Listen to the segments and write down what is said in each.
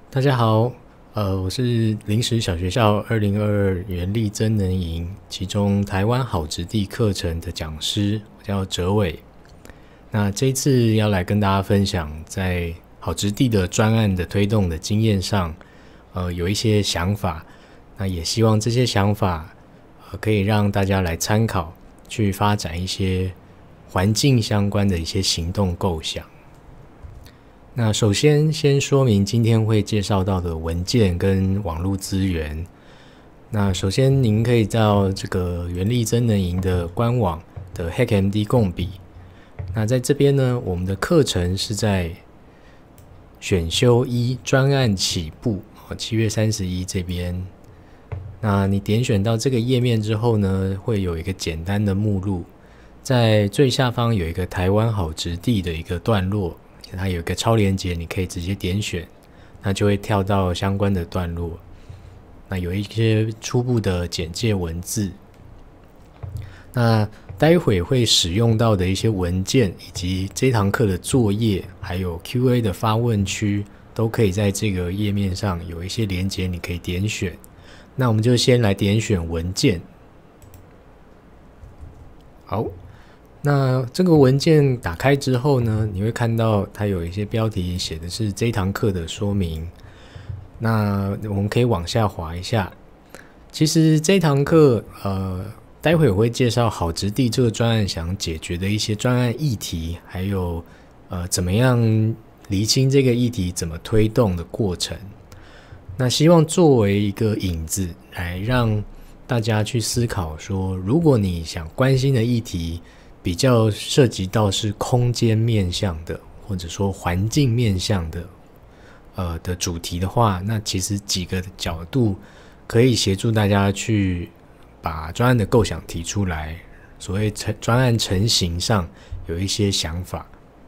大家好，我是临时小学校2022园力增能营其中台湾好植地课程的讲师，我叫哲伟。那这一次要来跟大家分享在好植地的专案的推动的经验上，有一些想法，那也希望这些想法可以让大家来参考，去发展一些环境相关的一些行动构想。那首先说明今天会介绍到的文件跟网络资源。那首先您可以到这个园力增能营的官网的 HackMD 共笔。那在这边呢，我们的课程是在选修1专案起步7月31这边。那你点选到这个页面之后呢，会有一个简单的目录，在最下方有一个台湾好植地的一个段落，它有一个超连结，你可以直接点选，那就会跳到相关的段落。那有一些初步的简介文字，那待会会使用到的一些文件，以及这堂课的作业，还有 QA 的发问区，都可以在这个页面上有一些连结，你可以点选。那我们就先来点选文件。好。那这个文件打开之后呢，你会看到它有一些标题写的是这堂课的说明。那我们可以往下滑一下。其实这堂课待会我会介绍好植地这个专案想解决的一些专案议题，还有怎么样厘清这个议题怎么推动的过程。那希望作为一个引子来让大家去思考说，如果你想关心的议题比较涉及到是空间面向的，或者说环境面向的主题的话，那其实几个角度可以协助大家去把专案的构想提出来，所谓专案成型上有一些想法。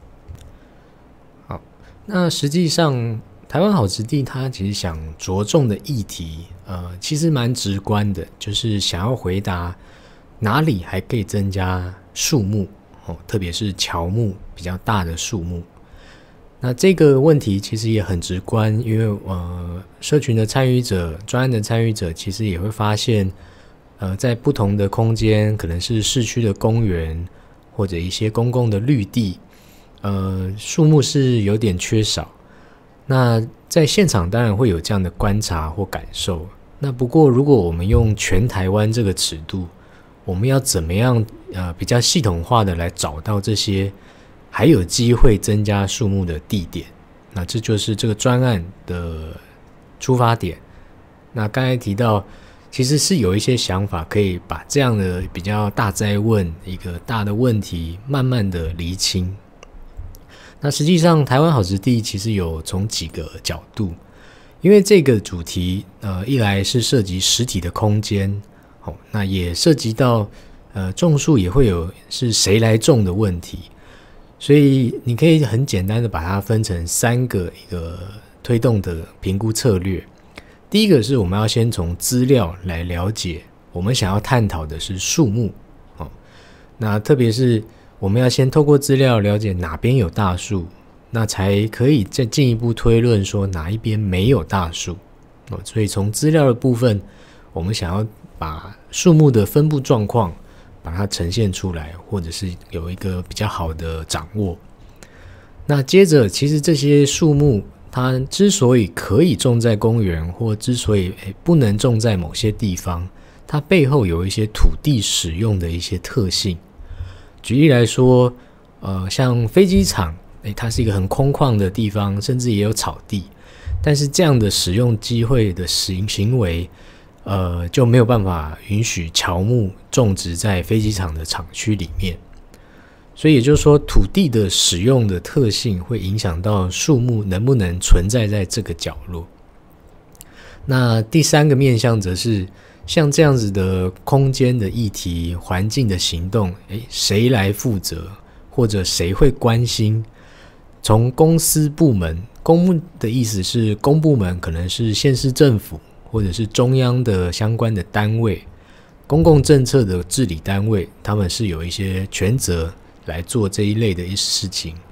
好，那实际上台湾好植地它其实想着重的议题其实蛮直观的，就是想要回答哪里还可以增加树木特别是乔木比较大的树木。那这个问题其实也很直观，因为社群的参与者、专案的参与者其实也会发现在不同的空间，可能是市区的公园或者一些公共的绿地树木是有点缺少。那在现场当然会有这样的观察或感受。那不过如果我们用全台湾这个尺度，我们要怎么样比较系统化的来找到这些还有机会增加树木的地点，那这就是这个专案的出发点。那刚才提到其实是有一些想法可以把这样的比较大哉问，一个大的问题慢慢的厘清。那实际上台湾好植地其实有从几个角度，因为这个主题一来是涉及实体的空间，那也涉及到种树也会有是谁来种的问题，所以你可以很简单的把它分成3个一个推动的评估策略。第一个是我们要先从资料来了解我们想要探讨的是树木那特别是我们要先透过资料了解哪边有大树，那才可以再进一步推论说哪一边没有大树所以从资料的部分，我们想要把树木的分布状况把它呈现出来，或者是有一个比较好的掌握。那接着其实这些树木它之所以可以种在公园，或之所以不能种在某些地方，它背后有一些土地使用的一些特性。举例来说像飞机场它是一个很空旷的地方，甚至也有草地，但是这样的使用机会的行为就没有办法允许乔木种植在飞机场的厂区里面。所以也就是说，土地的使用的特性会影响到树木能不能存在在这个角落。那第3个面向则是像这样子的空间的议题、环境的行动谁来负责，或者谁会关心。从公司部门，公的意思是公部门，可能是县市政府或者是中央的相关的单位，公共政策的治理单位，他们是有一些权责来做这一类的事情。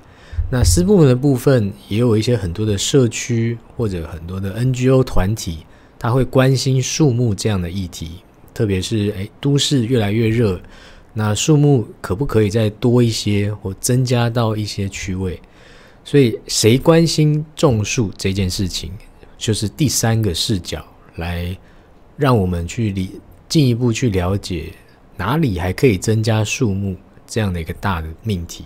那私部门的部分也有一些很多的社区或者很多的 NGO 团体，他会关心树木这样的议题，特别是都市越来越热，那树木可不可以再多一些或增加到一些区位？所以谁关心种树这件事情，就是第三个视角来让我们去进一步去了解哪里还可以增加树木这样的一个大的命题。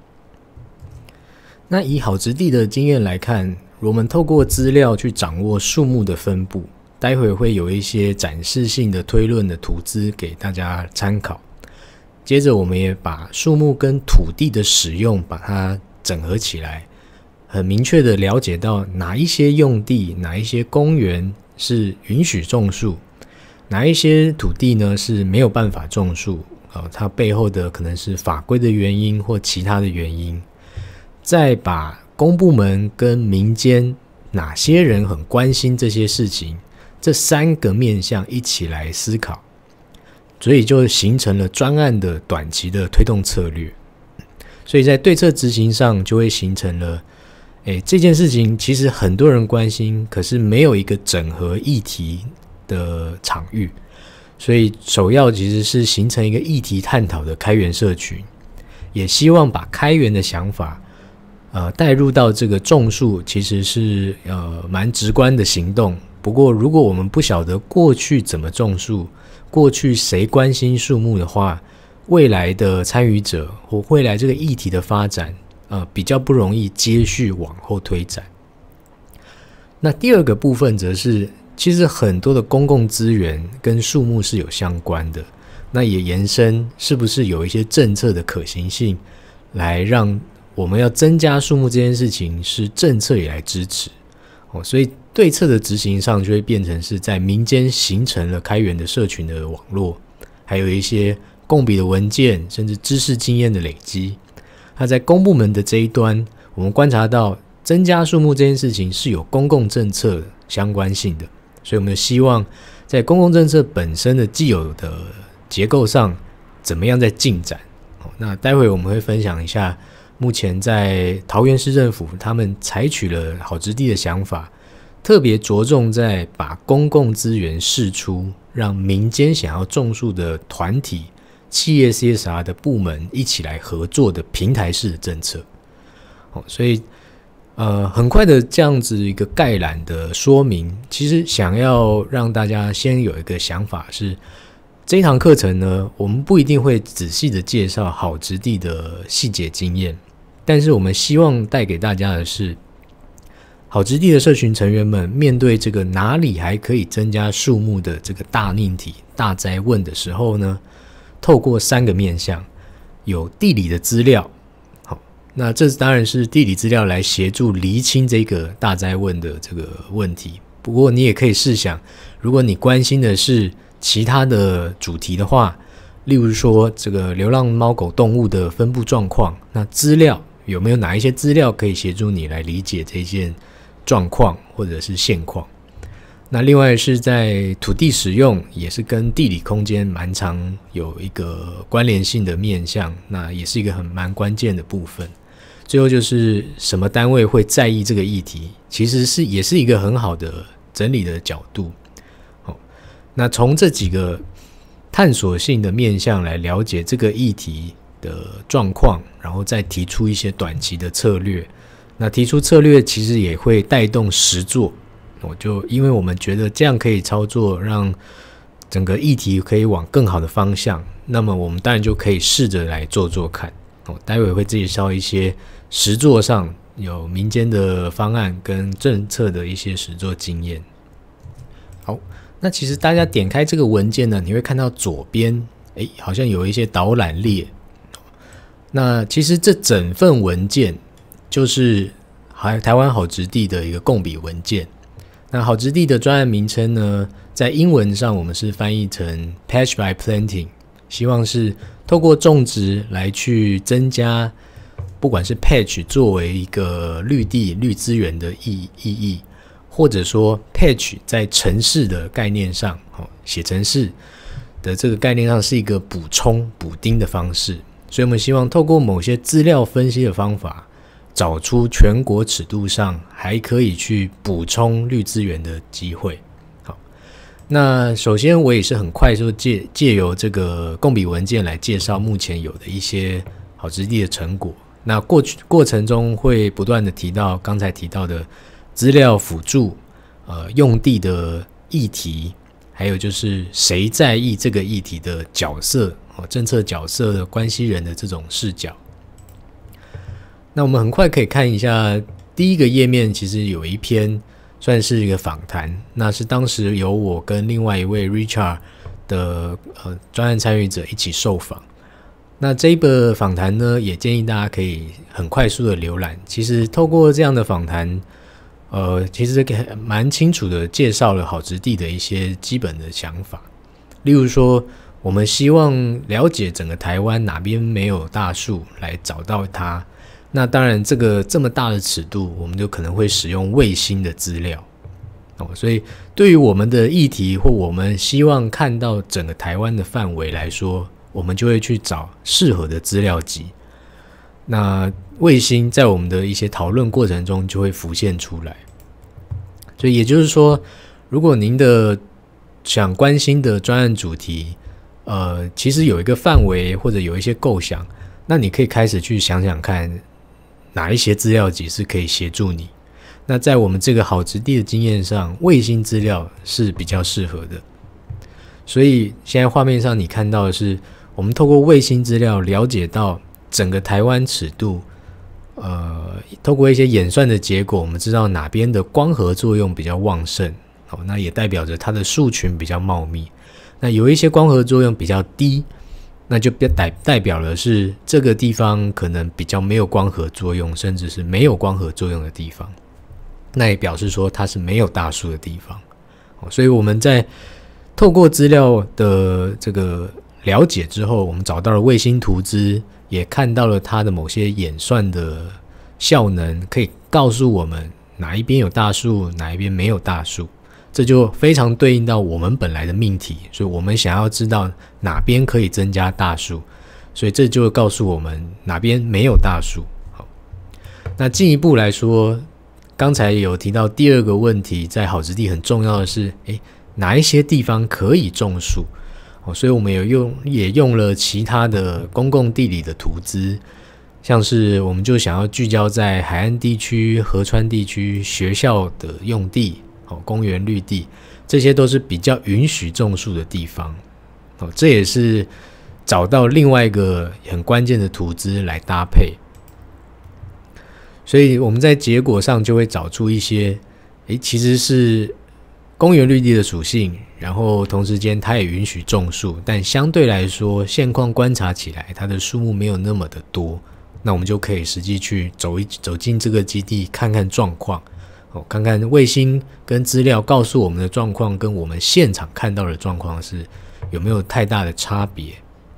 那以好质地的经验来看，我们透过资料去掌握树木的分布，待会会有一些展示性的推论的图资给大家参考。接着我们也把树木跟土地的使用把它整合起来，很明确的了解到哪一些用地，哪一些公园是允许种树，哪一些土地呢是没有办法种树，它背后的可能是法规的原因或其他的原因。再把公部门跟民间哪些人很关心这些事情，这三个面向一起来思考，所以就形成了专案的短期的推动策略。所以在对策执行上就会形成了这件事情其实很多人关心，可是没有一个整合议题的场域，所以首要其实是形成一个议题探讨的开源社群，也希望把开源的想法带入到这个种树，其实是蛮直观的行动。不过如果我们不晓得过去怎么种树，过去谁关心树木的话，未来的参与者或未来这个议题的发展比较不容易接续往后推展。那第二个部分则是其实很多的公共资源跟树木是有相关的，那也延伸是不是有一些政策的可行性，来让我们要增加树木这件事情是政策也来支持所以对策的执行上就会变成是在民间形成了开源的社群的网络，还有一些共笔的文件，甚至知识经验的累积。那在公部门的这一端，我们观察到增加树木这件事情是有公共政策相关性的，所以我们希望在公共政策本身的既有的结构上怎么样在进展。那待会我们会分享一下目前在桃园市政府他们采取了好质地的想法，特别着重在把公共资源释出，让民间想要种树的团体、企业 CSR 的部门一起来合作的平台式的政策。所以很快的这样子一个概览的说明，其实想要让大家先有一个想法是，这一堂课程呢，我们不一定会仔细的介绍好质地的细节经验，但是我们希望带给大家的是，好质地的社群成员们面对这个哪里还可以增加树木的这个大命题、大哉问的时候呢，透过三个面向，有地理的资料，那这当然是地理资料来协助厘清这个大哉问的这个问题。不过你也可以试想，如果你关心的是其他的主题的话，例如说这个流浪猫狗动物的分布状况，那资料有没有哪一些资料可以协助你来理解这件状况或者是现况？那另外是在土地使用，也是跟地理空间蛮常有一个关联性的面向，那也是一个蛮关键的部分。最后就是什么单位会在意这个议题，其实也是一个很好的整理的角度。那从这几个探索性的面向来了解这个议题的状况，然后再提出一些短期的策略。那提出策略其实也会带动实作，就因为我们觉得这样可以操作，让整个议题可以往更好的方向，那么我们当然就可以试着来做做看。待会会介绍一些实作上有民间的方案跟政策的一些实作经验。好，那其实大家点开这个文件呢，你会看到左边好像有一些导览列。那其实这整份文件就是台湾好质地的一个共笔文件。那好质地的专案名称呢，在英文上我们是翻译成 Patch by Planting， 希望是透过种植来去增加，不管是 patch 作为一个绿地绿资源的意义，或者说 patch 在城市的概念上，写城市的这个概念上是一个补充补丁的方式。所以我们希望透过某些资料分析的方法， 找出全国尺度上还可以去补充绿资源的机会。好，那首先我也是很快速借由这个共笔文件来介绍目前有的一些好质地的成果。那过程中会不断的提到刚才提到的资料辅助、用地的议题，还有就是谁在意这个议题的角色，政策角色的关系人的这种视角。那我们很快可以看一下第一个页面，其实有一篇算是一个访谈，那是当时由我跟另外一位 Richard 的专案参与者一起受访。那这一个访谈呢，也建议大家可以很快速的浏览。其实透过这样的访谈，其实蛮清楚的介绍了好质地的一些基本的想法。例如说，我们希望了解整个台湾哪边没有大树来找到它。那当然，这么大的尺度，我们就可能会使用卫星的资料。所以对于我们的议题或我们希望看到整个台湾的范围来说，我们就会去找适合的资料集。那卫星在我们的一些讨论过程中就会浮现出来。所以也就是说，如果您的想关心的专案主题，其实有一个范围或者有一些构想，那你可以开始去想想看，哪一些资料集是可以协助你。那在我们这个好质地的经验上，卫星资料是比较适合的。所以现在画面上你看到的是，我们透过卫星资料了解到整个台湾尺度，透过一些演算的结果，我们知道哪边的光合作用比较旺盛，那也代表着它的树群比较茂密。那有一些光合作用比较低，那就代表的是这个地方可能比较没有光合作用，甚至是没有光合作用的地方，那也表示说它是没有大树的地方。所以我们在透过资料的这个了解之后，我们找到了卫星图资，也看到了它的某些演算的效能，可以告诉我们哪一边有大树，哪一边没有大树。这就非常对应到我们本来的命题，所以我们想要知道哪边可以增加大树，所以这就告诉我们哪边没有大树。好，那进一步来说，刚才有提到第二个问题，在好质地很重要的是，哪一些地方可以种树？所以我们也用了其他的公共地理的图资，像是我们就想要聚焦在海岸地区、河川地区、学校的用地、公园绿地，这些都是比较允许种树的地方。这也是找到另外一个很关键的图资来搭配。所以我们在结果上就会找出一些其实是公园绿地的属性，然后同时间它也允许种树，但相对来说现况观察起来它的数目没有那么的多，那我们就可以实际去走进这个基地看看状况，看看卫星跟资料告诉我们的状况跟我们现场看到的状况是有没有太大的差别。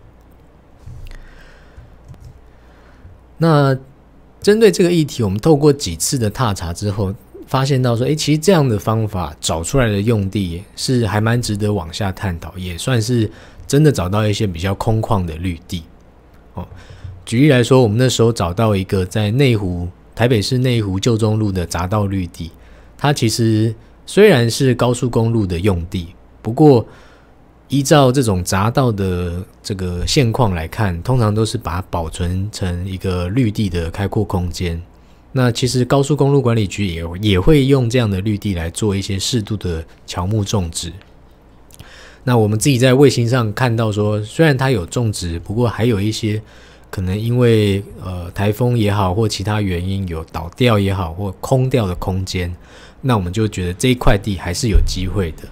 那针对这个议题，我们透过几次的踏查之后，发现到说，其实这样的方法找出来的用地是还蛮值得往下探讨，也算是真的找到一些比较空旷的绿地。举例来说，我们那时候找到一个在台北市内湖旧中路的匝道绿地，它其实虽然是高速公路的用地，不过依照这种匝道的这个现况来看，通常都是把它保存成一个绿地的开阔空间。那其实高速公路管理局也会用这样的绿地来做一些适度的乔木种植。那我们自己在卫星上看到说，虽然它有种植，不过还有一些可能因为台风也好，或其他原因有倒掉也好，或空掉的空间，那我们就觉得这一块地还是有机会的。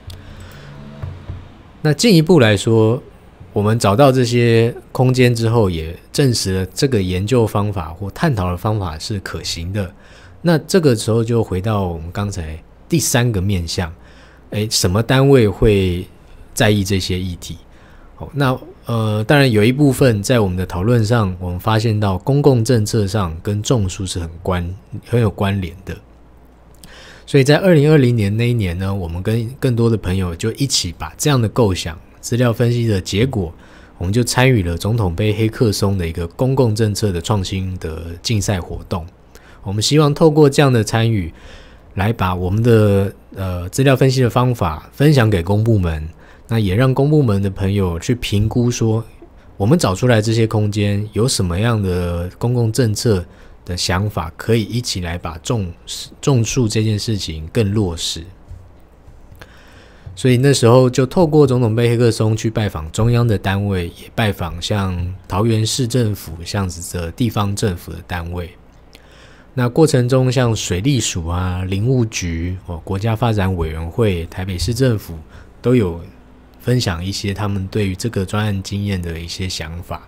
那进一步来说，我们找到这些空间之后，也证实了这个研究方法或探讨的方法是可行的。那这个时候就回到我们刚才第三个面向，什么单位会在意这些议题？那当然有一部分在我们的讨论上，我们发现到公共政策上跟种树是很有关联的。所以在2020年那一年呢，我们跟更多的朋友就一起把这样的构想、资料分析的结果， 我们就参与了总统杯黑客松的一个公共政策的创新的竞赛活动。我们希望透过这样的参与，来把我们的资料分析的方法分享给公部门，那也让公部门的朋友去评估说，我们找出来这些空间有什么样的公共政策的想法，可以一起来把种树这件事情更落实。所以那时候就透过总统杯黑客松去拜访中央的单位，也拜访像桃园市政府这样子的地方政府的单位。那过程中像水利署啊、林务局、国家发展委员会、台北市政府都有分享一些他们对于这个专案经验的一些想法。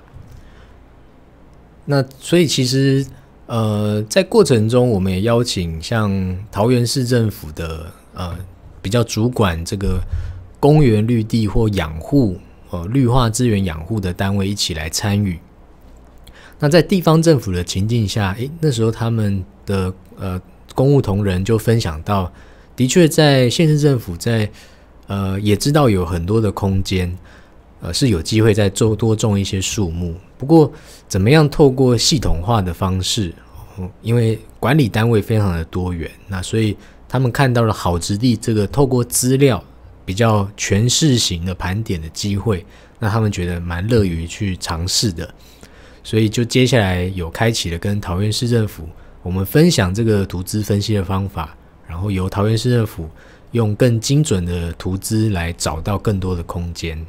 那所以其实在过程中我们也邀请像桃园市政府的比较主管这个公园绿地或养护绿化资源养护的单位一起来参与。那在地方政府的情境下，那时候他们的公务同仁就分享到，的确在县市政府在也知道有很多的空间是有机会再多种一些树木，不过怎么样透过系统化的方式，因为管理单位非常的多元，那所以他们看到了好质地这个透过资料比较全市型的盘点的机会，那他们觉得蛮乐于去尝试的，所以就接下来有开启了跟桃园市政府我们分享这个图资分析的方法，然后由桃园市政府用更精准的图资来找到更多的空间。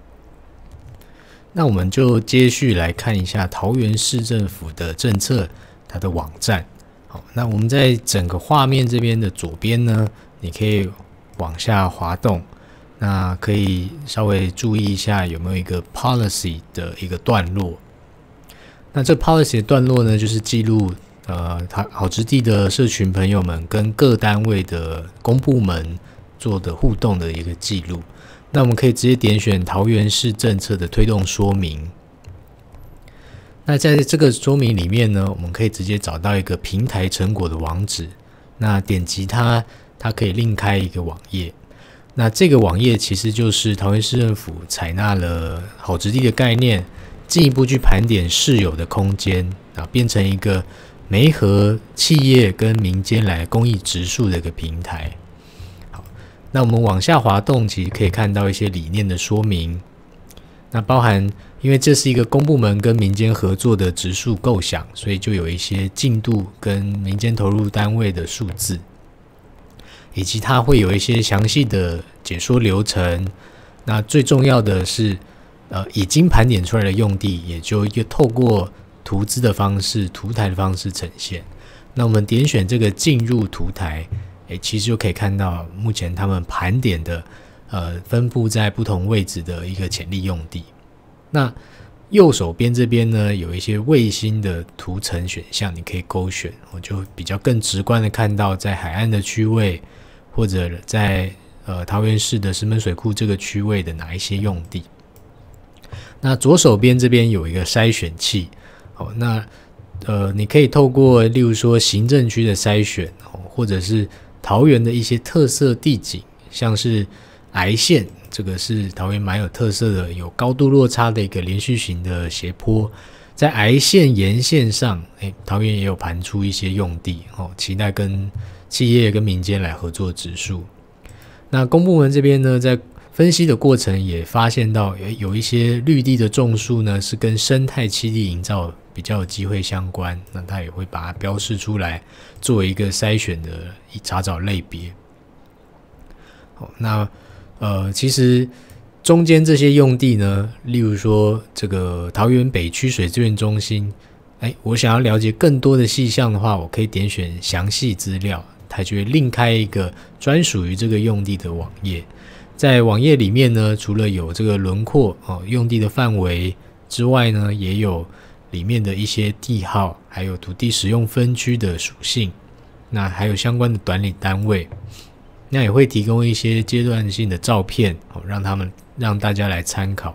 那我们就接续来看一下桃园市政府的政策，它的网站。好，那我们在整个画面这边的左边呢，你可以往下滑动，那可以稍微注意一下有没有一个 policy 的一个段落。那这 policy 的段落呢，就是记录好质地的社群朋友们跟各单位的公部门做的互动的一个记录。那我们可以直接点选桃园市政策的推动说明。那在这个说明里面呢，我们可以直接找到一个平台成果的网址，那点击它可以另开一个网页。那这个网页其实就是桃园市政府采纳了好质地的概念，进一步去盘点市有的空间，变成一个媒合企业跟民间来公益植树的一个平台。好，那我们往下滑动，其实可以看到一些理念的说明。那包含，因为这是一个公部门跟民间合作的植树构想，所以就有一些进度跟民间投入单位的数字，以及它会有一些详细的解说流程。那最重要的是，已经盘点出来的用地，也就透过图资的方式、图台的方式呈现。那我们点选这个进入图台，其实就可以看到目前他们盘点的分布在不同位置的一个潜力用地。那右手边这边呢，有一些卫星的图层选项，你可以勾选，我就比较更直观的看到在海岸的区位，或者在桃园市的石门水库这个区位的哪一些用地。那左手边这边有一个筛选器，那你可以透过例如说行政区的筛选，或者是桃园的一些特色地景，像是崖线，这个是桃园蛮有特色的，有高度落差的一个连续型的斜坡，在崖线沿线上，桃园也有盘出一些用地，期待跟企业跟民间来合作植树。那公部门这边呢，在分析的过程也发现到有一些绿地的种树呢，是跟生态栖地营造比较有机会相关，那它也会把它标示出来，作为一个筛选的查找类别。好，那其实中间这些用地呢，例如说这个桃园北区水资源中心，我想要了解更多的细项的话，我可以点选详细资料，它就会另开一个专属于这个用地的网页。在网页里面呢，除了有这个轮廓用地的范围之外呢，也有里面的一些地号，还有土地使用分区的属性，那还有相关的管理单位。那也会提供一些阶段性的照片，让大家来参考。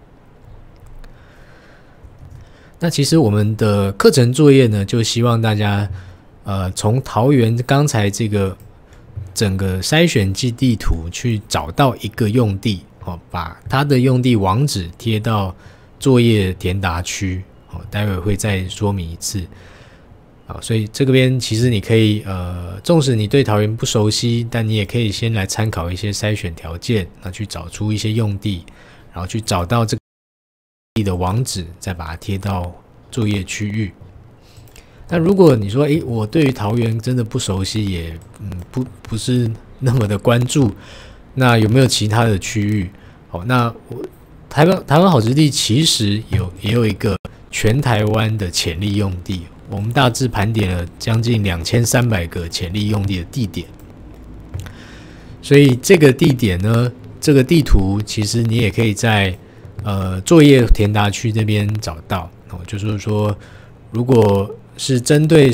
那其实我们的课程作业呢，就希望大家从桃园刚才这个整个筛选基地图去找到一个用地，把它的用地网址贴到作业填答区，待会会再说明一次。所以这个边其实你可以纵使你对桃园不熟悉，但你也可以先来参考一些筛选条件，那去找出一些用地，然后去找到这个地的网址，再把它贴到作业区域。那如果你说我对于桃园真的不熟悉，也不是那么的关注，那有没有其他的区域？那台湾好殖地其实也有一个全台湾的潜力用地，我们大致盘点了将近2300个潜力用地的地点。所以这个地点呢，这个地图其实你也可以在作业填答区这边找到。就是说，如果是针对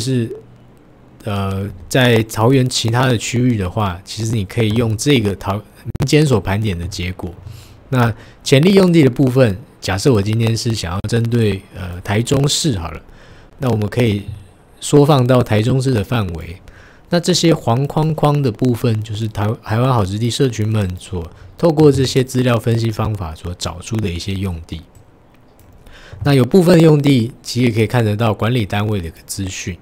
在桃园其他的区域的话，其实你可以用这个民间所盘点的结果。那潜力用地的部分，假设我今天是想要针对台中市好了，那我们可以缩放到台中市的范围。那这些黄框框的部分，就是台湾好殖地社群们所透过这些资料分析方法所找出的一些用地。那有部分用地其实也可以看得到管理单位的一个资讯。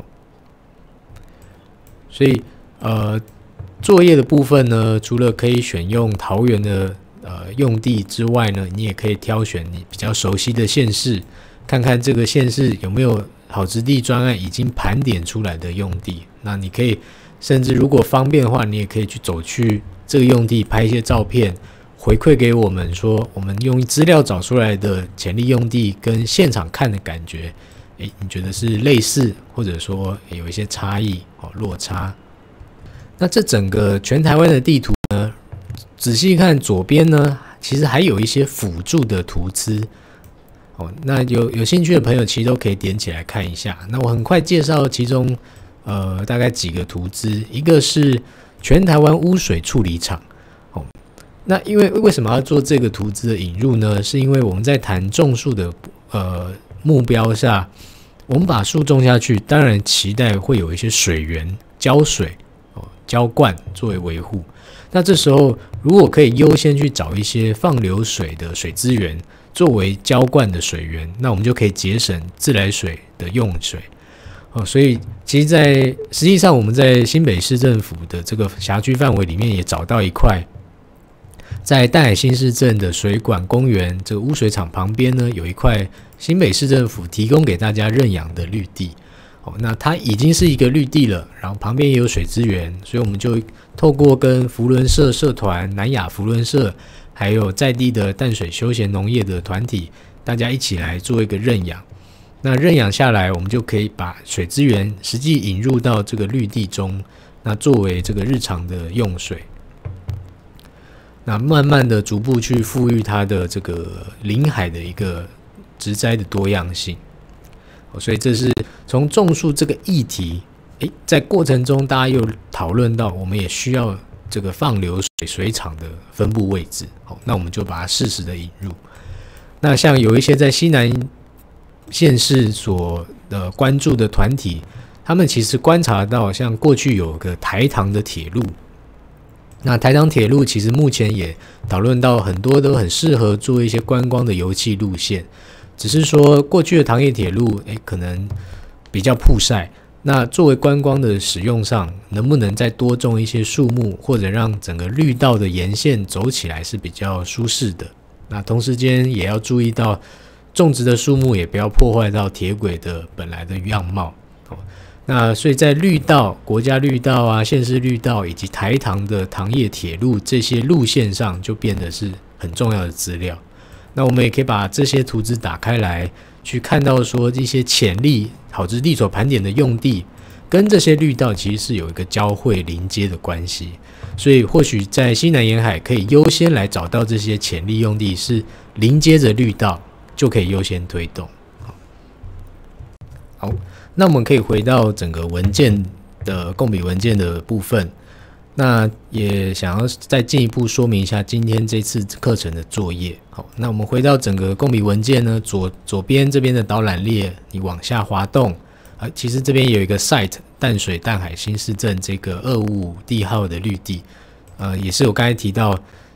所以作业的部分呢，除了可以选用桃园的用地之外呢，你也可以挑选你比较熟悉的县市，看看这个县市有没有好殖地专案已经盘点出来的用地。那你可以甚至如果方便的话，你也可以走去这个用地拍一些照片，回馈给我们说，我们用资料找出来的潜力用地跟现场看的感觉，你觉得是类似，或者说有一些差异落差。那这整个全台湾的地图呢，仔细看左边呢，其实还有一些辅助的图资。那有兴趣的朋友其实都可以点起来看一下。那我很快介绍其中大概几个图资。一个是全台湾污水处理厂。那因为什么要做这个图资的引入呢？是因为我们在谈种树的目标下，我们把树种下去，当然期待会有一些水源浇水浇灌作为维护。那这时候如果可以优先去找一些放流水的水资源作为浇灌的水源，那我们就可以节省自来水的用水。所以其实实际上我们在新北市政府的这个辖区范围里面也找到一块，在淡海新市镇的水管公园这个污水厂旁边呢，有一块新北市政府提供给大家认养的绿地。那它已经是一个绿地了，然后旁边也有水资源，所以我们就透过跟扶轮社社团、南亚扶轮社，还有在地的淡水休闲农业的团体，大家一起来做一个认养。那认养下来，我们就可以把水资源实际引入到这个绿地中，那作为这个日常的用水。那慢慢的逐步去富裕它的这个临海的一个植栽的多样性。所以这是从种树这个议题，在过程中大家又讨论到，我们也需要这个放流水厂的分布位置。那我们就把它适时的引入。那像有一些在西南县市所关注的团体，他们其实观察到，像过去有个台糖的铁路，那台糖铁路其实目前也讨论到很多都很适合做一些观光的游憩路线。只是说过去的糖业铁路可能比较曝晒，那作为观光的使用上，能不能再多种一些树木，或者让整个绿道的沿线走起来是比较舒适的。那同时间也要注意到种植的树木也不要破坏到铁轨的本来的样貌。那所以在绿道、国家绿道啊、县市绿道以及台糖的糖业铁路这些路线上，就变得是很重要的资料。那我们也可以把这些图纸打开来，去看到说一些潜力好殖地所盘点的用地，跟这些绿道其实是有一个交汇连接的关系。所以或许在西南沿海可以优先来找到这些潜力用地，是连接着绿道，就可以优先推动。好，那我们可以回到整个文件的共笔文件的部分。那也想要再进一步说明一下今天这次课程的作业。好，那我们回到整个共笔文件呢，左边这边的导览列，你往下滑动，其实这边有一个 site 淡水淡海新市镇这个255地号的绿地，也是我刚才提到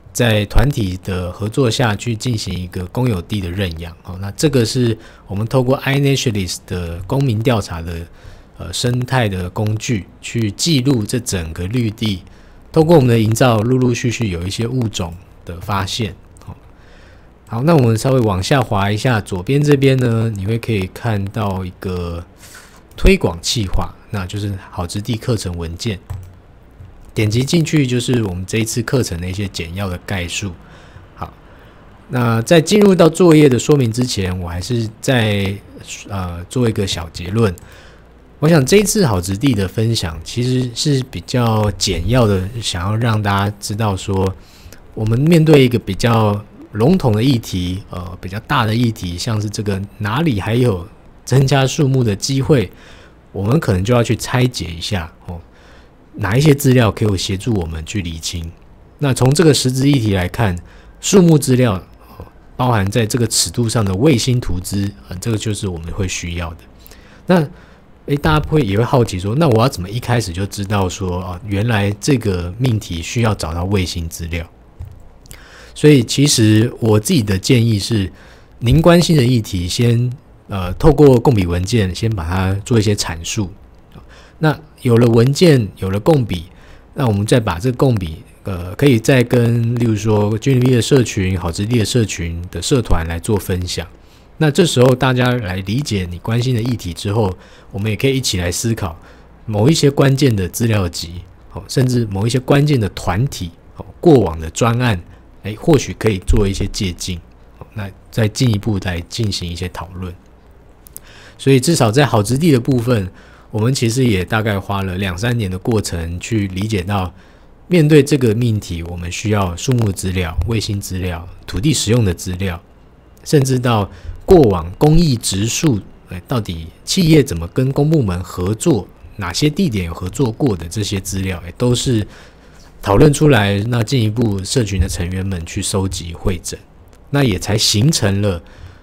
在团体的合作下去进行一个公有地的认养。那这个是我们透过 iNaturalist 的公民调查的生态的工具去记录这整个绿地，透过我们的营造，陆陆续续有一些物种的发现。好，那我们稍微往下滑一下，左边这边呢，你会可以看到一个推广企划，那就是好质地课程文件。点击进去就是我们这一次课程的一些简要的概述。好，那在进入到作业的说明之前，我还是再做一个小结论。我想这一次好质地的分享其实是比较简要的，想要让大家知道说，我们面对一个比较笼统的议题，比较大的议题，像是这个哪里还有增加树木的机会，我们可能就要去拆解一下哪一些资料可以协助我们去厘清。那从这个实质议题来看，树木资料包含在这个尺度上的卫星图资，这个就是我们会需要的。那大家也会好奇说，那我要怎么一开始就知道说原来这个命题需要找到卫星资料？所以其实我自己的建议是，您关心的议题先透过共笔文件先把它做一些阐述。那有了文件，有了共笔，那我们再把这个共笔可以再跟例如说均匀力的社群、好质地的社群的社团来做分享。那这时候大家来理解你关心的议题之后，我们也可以一起来思考某一些关键的资料集，甚至某一些关键的团体，过往的专案，或许可以做一些借鉴，那再进一步来进行一些讨论。所以至少在好质地的部分，我们其实也大概花了2-3年的过程去理解到，面对这个命题，我们需要树木资料、卫星资料、土地使用的资料，甚至到过往公益植树，到底企业怎么跟公部门合作，哪些地点有合作过的这些资料，都是讨论出来，那进一步社群的成员们去收集汇整，那也才形成了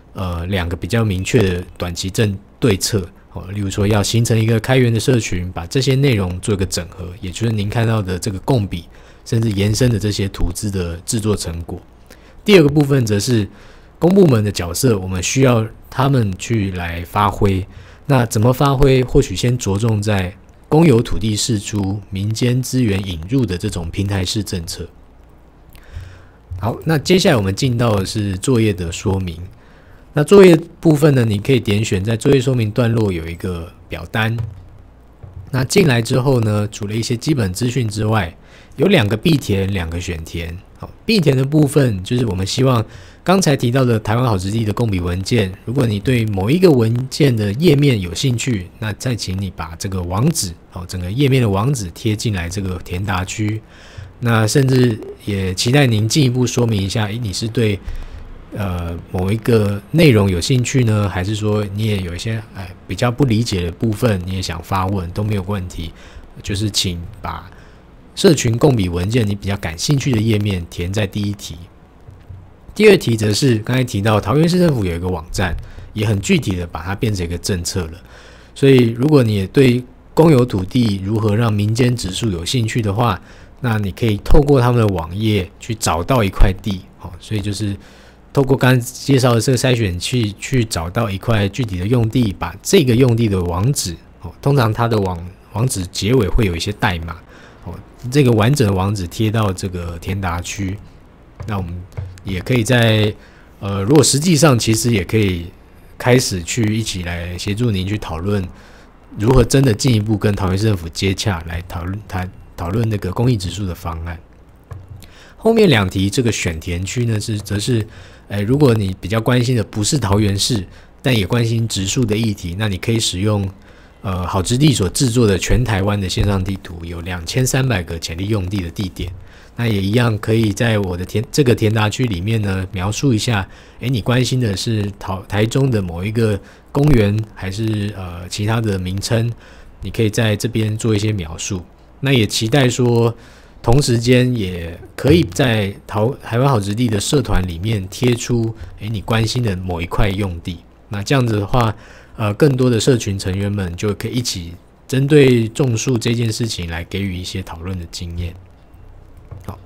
2个比较明确的短期对策。例如说要形成一个开源的社群，把这些内容做一个整合，也就是您看到的这个共笔，甚至延伸的这些图资的制作成果。第二个部分则是公部门的角色，我们需要他们去来发挥。那怎么发挥？或许先着重在公有土地释出、民间资源引入的这种平台式政策。好，那接下来我们进到的是作业的说明。那作业部分呢，你可以点选在作业说明段落有一个表单。那进来之后呢，除了一些基本资讯之外，有2个必填，2个选填。必填的部分就是我们希望刚才提到的台湾好质地的共笔文件，如果你对某一个文件的页面有兴趣，那再请你把这个网址，整个页面的网址贴进来这个填答区。那甚至也期待您进一步说明一下，你是对某一个内容有兴趣呢，还是说你也有一些比较不理解的部分，你也想发问都没有问题，就是请把社群共笔文件你比较感兴趣的页面填在第一题。第二题则是刚才提到桃园市政府有一个网站，也很具体的把它变成一个政策了。所以如果你也对公有土地如何让民间植树有兴趣的话，那你可以透过他们的网页去找到一块地，所以就是透过刚才介绍的这个筛选器去找到一块具体的用地，把这个用地的网址，通常它的网址结尾会有一些代码，这个完整的网址贴到这个填答区。那我们也可以在如果实际上其实也可以开始去一起来协助您去讨论如何真的进一步跟桃园市政府接洽，来讨论那个公益植树的方案。后面2题这个选填区呢，则是如果你比较关心的不是桃园市，但也关心植树的议题，那你可以使用好质地所制作的全台湾的线上地图，有2300个潜力用地的地点。那也一样可以在我的这个填答区里面呢，描述一下，你关心的是台中的某一个公园，还是其他的名称，你可以在这边做一些描述。那也期待说，同时间也可以在台湾好质地的社团里面贴出，你关心的某一块用地。那这样子的话，更多的社群成员们就可以一起针对种树这件事情来给予一些讨论的经验。好，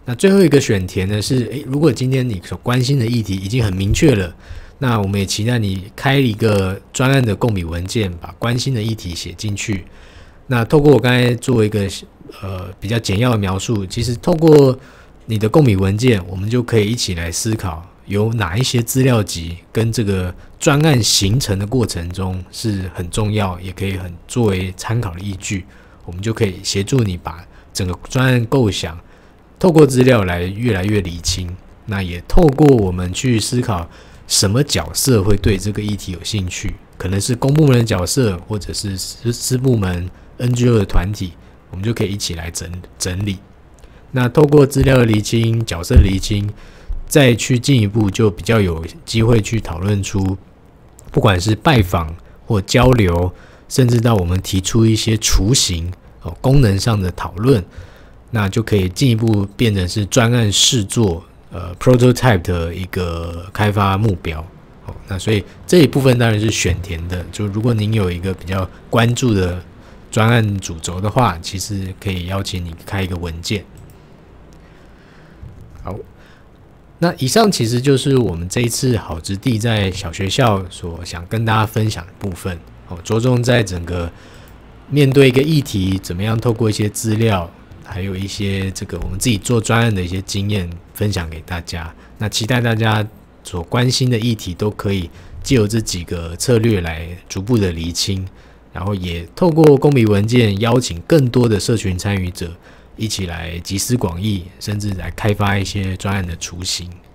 那最后一个选填呢是，如果今天你所关心的议题已经很明确了，那我们也期待你开一个专案的共笔文件，把关心的议题写进去。那透过我刚才做一个比较简要的描述，其实透过你的共笔文件，我们就可以一起来思考，有哪一些资料集跟这个专案形成的过程中是很重要，也可以很作为参考的依据，我们就可以协助你把整个专案构想透过资料来越来越理清。那也透过我们去思考什么角色会对这个议题有兴趣，可能是公部门的角色，或者是私部门 NGO 的团体，我们就可以一起来整理。那透过资料的厘清、角色的厘清，再去进一步就比较有机会去讨论出，不管是拜访或交流，甚至到我们提出一些雏形、功能上的讨论，那就可以进一步变成是专案试作prototype 的一个开发目标。那所以这一部分当然是选填的，就如果您有一个比较关注的专案主轴的话，其实可以邀请你开一个文件。好，那以上其实就是我们这一次好质地在小学校所想跟大家分享的部分，着重在整个面对一个议题，怎么样透过一些资料，还有一些这个我们自己做专案的一些经验分享给大家。那期待大家所关心的议题都可以藉由这几个策略来逐步的厘清，然后也透过公笔文件邀请更多的社群参与者一起来集思广益，甚至来开发一些专案的雏形。